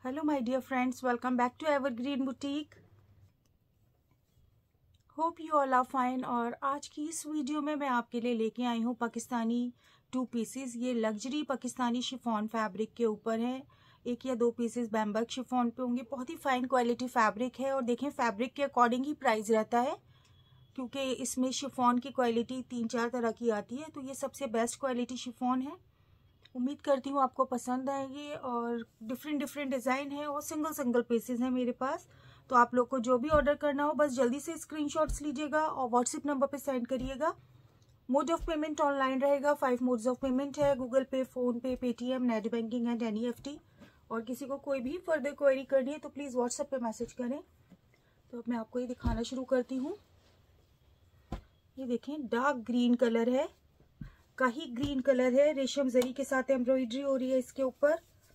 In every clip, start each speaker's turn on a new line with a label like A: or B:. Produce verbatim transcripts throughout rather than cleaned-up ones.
A: Hello my dear friends, welcome back to evergreen boutique. Hope you all are fine. और आज की इस video में मैं आपके लिए लेके आई हूँ पाकिस्तानी टू पीसेस। ये लग्जरी पाकिस्तानी शिफॉन फैब्रिक के ऊपर है। एक या दो पीसेस बैम्बर्ग शिफॉन पे होंगे। बहुत ही फाइन क्वालिटी फैब्रिक है और देखें फैब्रिक के अकॉर्डिंग ही प्राइस रहता है, क्योंकि इसमें शिफॉन की क्वालिटी तीन चार तरह की आती है, तो ये सबसे बेस्ट क्वालिटी शिफॉन है। उम्मीद करती हूँ आपको पसंद आएगी। और डिफरेंट डिफरेंट डिज़ाइन है और सिंगल सिंगल पीसेस हैं मेरे पास। तो आप लोग को जो भी ऑर्डर करना हो बस जल्दी से स्क्रीनशॉट्स लीजिएगा और व्हाट्सएप नंबर पे सेंड करिएगा। मोड ऑफ पेमेंट ऑनलाइन रहेगा। फाइव मोड्स ऑफ पेमेंट है, Google Pay, PhonePe, Paytm, net banking and N E F T. और किसी को कोई भी फर्दर क्वेरी करनी है तो प्लीज़ व्हाट्सएप पे मैसेज करें। तो अब मैं आपको ये दिखाना शुरू करती हूँ। ये देखें डार्क ग्रीन कलर है, काही ग्रीन कलर है, रेशम जरी के साथ एम्ब्रॉयडरी हो रही है इसके ऊपर।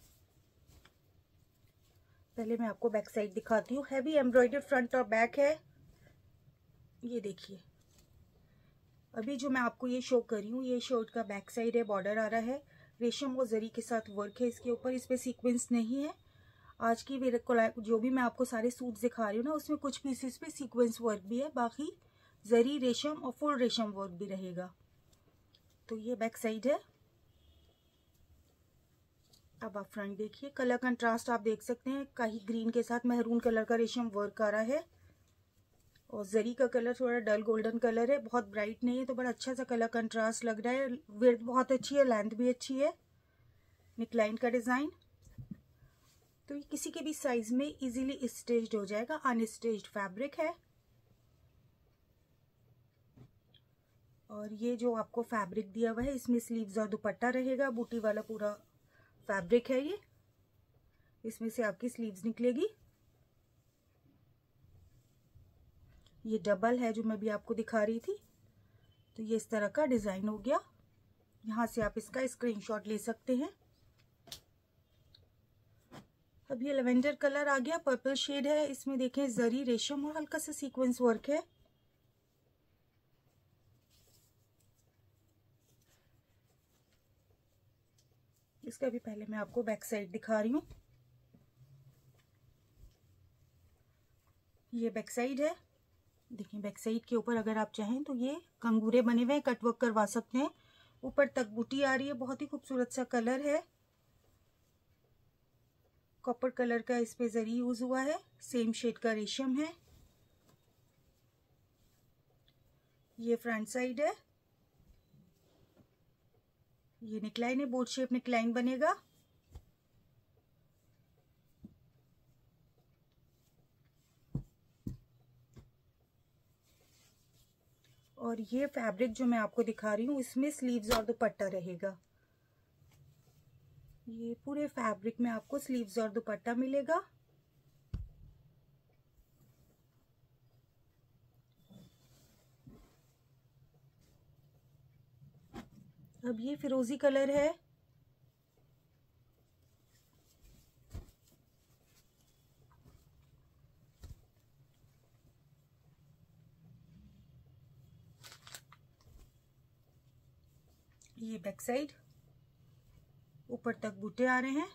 A: पहले मैं आपको बैक साइड दिखाती हूँ। हैवी एम्ब्रॉयडर्ड फ्रंट और बैक है। ये देखिए, अभी जो मैं आपको ये शो कर रही हूँ ये शर्ट का बैक साइड है। बॉर्डर आ रहा है, रेशम और जरी के साथ वर्क है इसके ऊपर। इस पे सीक्वेंस नहीं है। आज की जो भी मैं आपको सारे सूट दिखा रही हूँ ना, उसमें कुछ पीसेस पे सीक्वेंस वर्क भी है, बाकी जरी, रेशम और फुल रेशम वर्क भी रहेगा। तो ये बैक साइड है। अब आप फ्रंट देखिए, कलर कंट्रास्ट आप देख सकते हैं। काही ग्रीन के साथ मैरून कलर का रेशम वर्क आ रहा है और जरी का कलर थोड़ा डल गोल्डन कलर है, बहुत ब्राइट नहीं है, तो बड़ा अच्छा सा कलर कंट्रास्ट लग रहा है। विड्थ बहुत अच्छी है, लेंथ भी अच्छी है। नेकलाइन का डिजाइन, तो ये किसी के भी साइज में इजीली स्टिच्ड हो जाएगा। अनस्टिच्ड फैब्रिक है। और ये जो आपको फैब्रिक दिया हुआ है इसमें स्लीव्स और दुपट्टा रहेगा। बूटी वाला पूरा फैब्रिक है ये। इसमें से आपकी स्लीव्स निकलेगी। ये डबल है जो मैं भी आपको दिखा रही थी। तो ये इस तरह का डिजाइन हो गया। यहाँ से आप इसका स्क्रीनशॉट ले सकते हैं। अब ये लेवेंडर कलर आ गया, पर्पल शेड है। इसमें देखें जरी, रेशम और हल्का सा सीक्वेंस वर्क है। इसका भी पहले मैं आपको बैक साइड दिखा रही हूँ। ये बैक साइड है। देखिए बैक साइड के ऊपर अगर आप चाहें तो ये कंगूरे बने हुए हैं, कटवर्क करवा सकते हैं। ऊपर तक बूटी आ रही है, बहुत ही खूबसूरत सा कलर है। कॉपर कलर का इस पे जरी यूज हुआ है। सेम शेड का रेशम है। ये फ्रंट साइड है। ये नेकलाइन है, बोट शेप नेकलाइन बनेगा। और ये फैब्रिक जो मैं आपको दिखा रही हूँ इसमें स्लीव्स और दुपट्टा रहेगा। ये पूरे फैब्रिक में आपको स्लीव्स और दुपट्टा मिलेगा। अब ये फिरोजी कलर है। ये बैक साइड, ऊपर तक बूटे आ रहे हैं।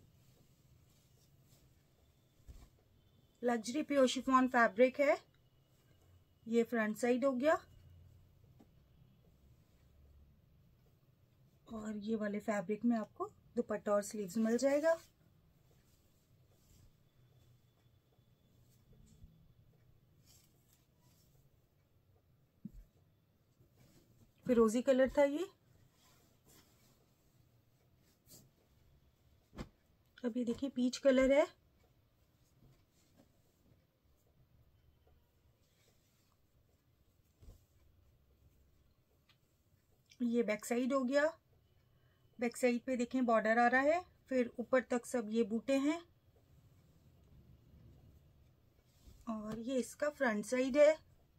A: लग्जरी प्योर शिफॉन फैब्रिक है। ये फ्रंट साइड हो गया। और ये वाले फैब्रिक में आपको दुपट्टा और स्लीव्स मिल जाएगा। फिरोजी कलर था ये। अब ये देखिए पीच कलर है। ये बैक साइड हो गया। बैक साइड पे देखें बॉर्डर आ रहा है, फिर ऊपर तक सब ये बूटे हैं। और ये इसका फ्रंट साइड है।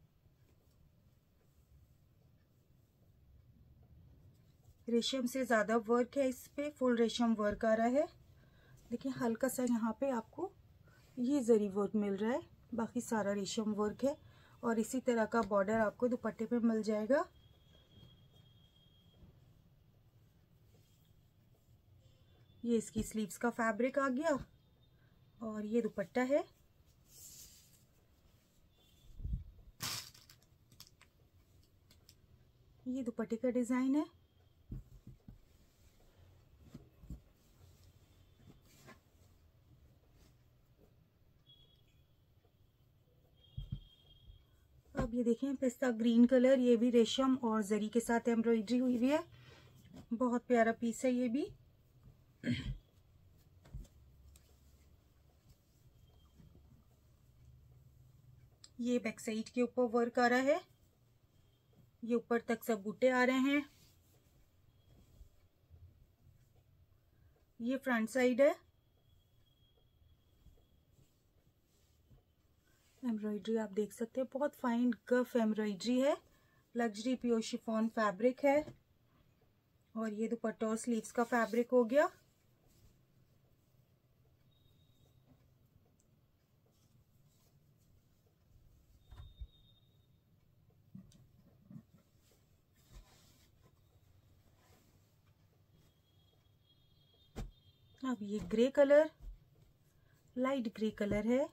A: रेशम से ज्यादा वर्क है इस पे, फुल रेशम वर्क आ रहा है। देखिए हल्का सा यहाँ पे आपको ये जरी वर्क मिल रहा है, बाकी सारा रेशम वर्क है। और इसी तरह का बॉर्डर आपको दुपट्टे पे मिल जाएगा। ये इसकी स्लीव्स का फैब्रिक आ गया। और ये दुपट्टा है। ये दुपट्टे का डिजाइन है। अब ये देखें पिस्ता ग्रीन कलर, ये भी रेशम और जरी के साथ एम्ब्रॉयडरी हुई हुई है। बहुत प्यारा पीस है ये भी। ये बैक साइड के ऊपर वर्क आ रहा है। ये ऊपर तक सब बूटे आ रहे हैं। ये फ्रंट साइड है। एम्ब्रॉयडरी आप देख सकते हैं, बहुत फाइन गफ एम्ब्रॉयडरी है। लग्जरी प्योर शिफॉन फैब्रिक है। और ये दुपट्टा और स्लीव्स का फैब्रिक हो गया। अब ये grey colour, light grey colour है।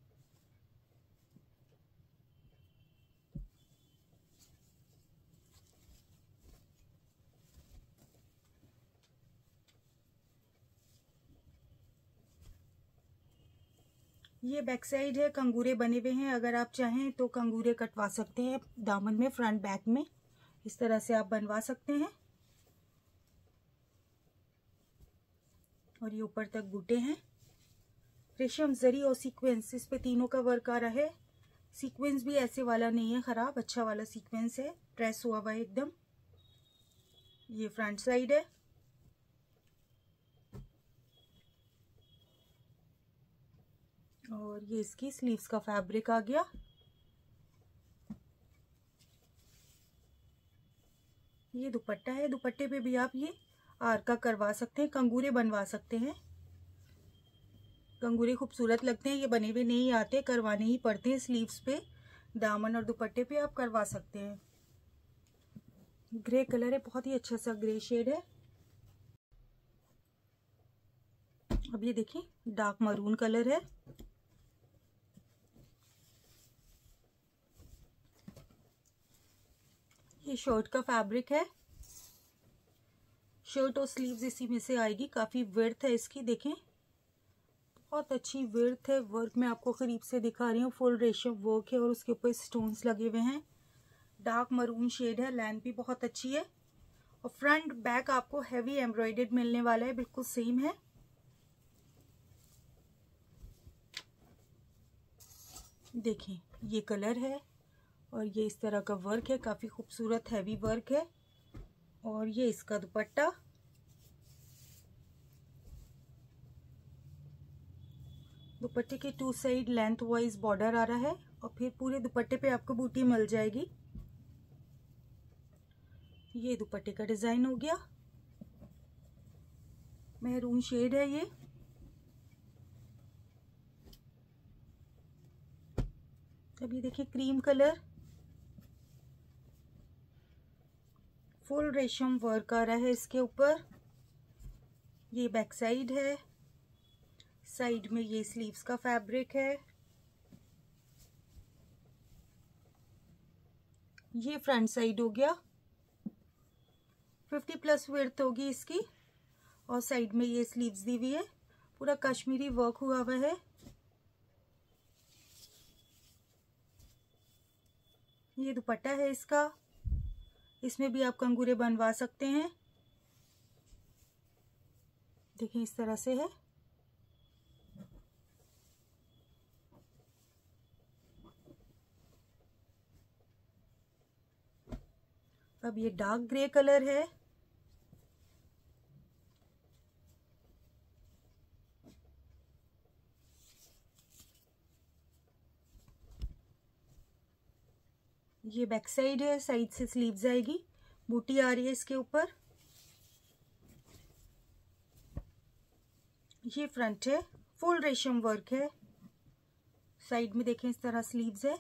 A: ये बैक साइड है, कंगूरे बने हुए हैं। अगर आप चाहें तो कंगूरे कटवा सकते हैं दामन में, फ्रंट बैक में, इस तरह से आप बनवा सकते हैं। और ये ऊपर तक बूटे हैं। रेशम जरी और सीक्वेंस, इस पे तीनों का वर्क आ रहा है। सीक्वेंस भी ऐसे वाला नहीं है खराब, अच्छा वाला सीक्वेंस है, प्रेस हुआ हुआ है एकदम। ये फ्रंट साइड है। और ये इसकी स्लीव्स का फैब्रिक आ गया। ये दुपट्टा है। दुपट्टे पे भी आप ये आरका करवा सकते हैं, कंगूरे बनवा सकते हैं। कंगूरे खूबसूरत लगते हैं, ये बने हुए नहीं आते, करवाने ही पड़ते हैं। स्लीव्स पे, दामन और दुपट्टे पे आप करवा सकते हैं। ग्रे कलर है, बहुत ही अच्छा सा ग्रे शेड है। अब ये देखिए डार्क मरून कलर है। ये शर्ट का फैब्रिक है। शर्ट और स्लीव्स इसी में से आएगी। काफी विड्थ है इसकी, देखें बहुत अच्छी विड्थ है। वर्क में आपको करीब से दिखा रही हूँ, फुल रेशम वर्क है और उसके ऊपर स्टोन्स लगे हुए हैं। डार्क मरून शेड है, लेंथ भी बहुत अच्छी है। और फ्रंट बैक आपको हैवी एम्ब्रॉयडर्ड मिलने वाला है, बिल्कुल सेम है। देखें ये कलर है और ये इस तरह का वर्क है, काफी खूबसूरत हैवी वर्क है। और ये इसका दुपट्टा। दुपट्टे के two side length wise border आ रहा है और फिर पूरे दुपट्टे पे आपको बूटी मिल जाएगी। ये दुपट्टे का डिजाइन हो गया, मैरून शेड है ये। अब ये देखिए क्रीम कलर, फुल रेशम वर्क आ रहा है इसके ऊपर। ये बैक साइड है। साइड में ये स्लीव्स का फैब्रिक है। ये फ्रंट साइड हो गया। फिफ्टी प्लस विड्थ होगी इसकी। और साइड में ये स्लीव्स दी हुई है, पूरा कश्मीरी वर्क हुआ हुआ है। ये दुपट्टा है इसका, इसमें भी आप कंगूरे बनवा सकते हैं। देखिए इस तरह से है। अब ये डार्क ग्रे कलर है। ये बैक साइड है, साइड से स्लीव्स आएगी, बूटी आ रही है इसके ऊपर। ये फ्रंट है, फुल रेशम वर्क है। साइड में देखें इस तरह स्लीव्स है,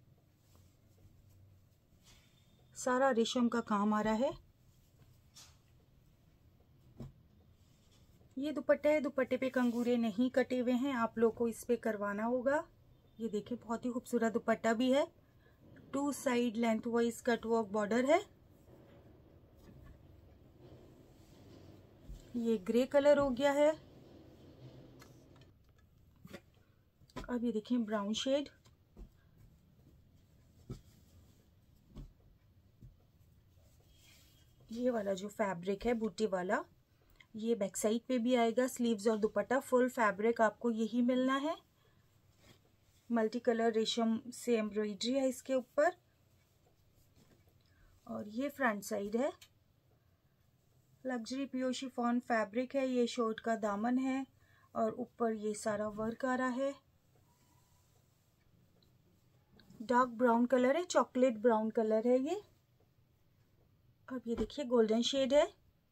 A: सारा रेशम का काम आ रहा है। ये दुपट्टा है, दुपट्टे पे कंगूरे नहीं कटे हुए हैं, आप लोग को इस पे करवाना होगा। ये देखिए बहुत ही खूबसूरत दुपट्टा भी है, two side length wise cut work border है। ये ग्रे कलर हो गया है। अब ये देखिए ब्राउन शेड, ये वाला जो फैब्रिक है बूटी वाला, ये बैक साइड पे भी आएगा। स्लीव्स और दुपट्टा फुल फैब्रिक आपको यही मिलना है। मल्टी कलर रेशम से एम्ब्रॉयडरी है इसके ऊपर। और ये फ्रंट साइड है, लग्जरी प्योर शिफॉन फैब्रिक है। ये शर्ट का दामन है और ऊपर ये सारा वर्क आ रहा है। डार्क ब्राउन कलर है, चॉकलेट ब्राउन कलर है ये। अब ये देखिए गोल्डन शेड है।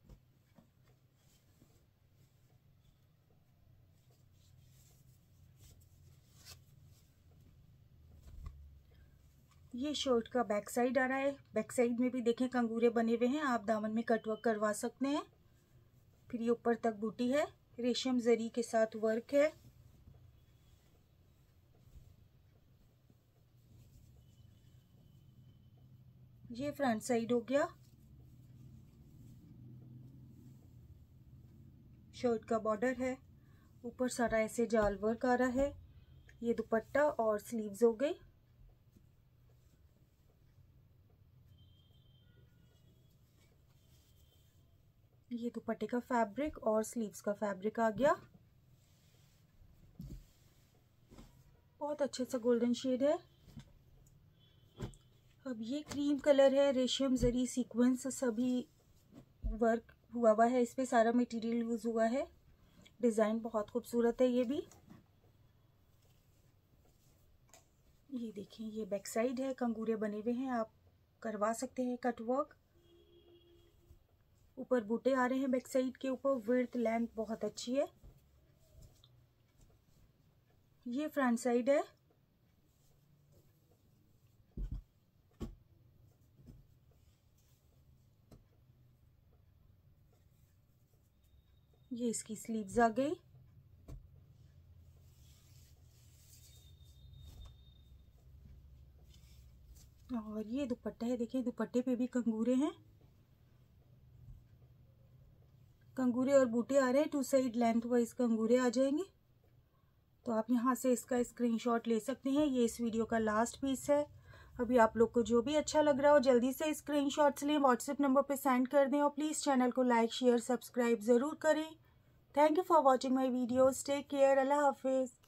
A: ये शर्ट का बैक साइड आ रहा है। बैक साइड में भी देखें कंगूरे बने हुए हैं, आप दामन में कटवर्क करवा सकते हैं। फिर ये ऊपर तक बूटी है, रेशम जरी के साथ वर्क है। ये फ्रंट साइड हो गया। शर्ट का बॉर्डर है, ऊपर सारा ऐसे जाल वर्क आ रहा है। ये दुपट्टा और स्लीव्स हो गई। ये दुपट्टे का फैब्रिक और स्लीव्स का फैब्रिक आ गया। बहुत अच्छे सा गोल्डन शेड है। अब ये क्रीम कलर है, रेशम जरी सीक्वेंस सभी वर्क हुआ हुआ है, इस पे सारा मटेरियल यूज हुआ है। डिजाइन बहुत खूबसूरत है ये भी। ये देखिए ये बैक साइड है, कंगूरे बने हुए हैं, आप करवा सकते हैं कट वर्क। ऊपर बूटे आ रहे हैं बैक साइड के ऊपर। विड्थ लेंथ बहुत अच्छी है। ये फ्रंट साइड है। ये इसकी स्लीव्स आ गई। और ये दुपट्टा है, देखिए दुपट्टे पे भी कंगूरे हैं। कंगूरे और बूटे आ रहे हैं, टू साइड लेंथ वाइज कंगूरे आ जाएंगे। तो आप यहाँ से इसका स्क्रीनशॉट ले सकते हैं। ये इस वीडियो का लास्ट पीस है। अभी आप लोग को जो भी अच्छा लग रहा हो जल्दी से स्क्रीनशॉट्स लें, व्हाट्सएप नंबर पे सेंड कर दें और प्लीज़ चैनल को लाइक शेयर सब्सक्राइब ज़रूर करें। Thank you for watching my videos. Take care. अल्लाह हाफिज़।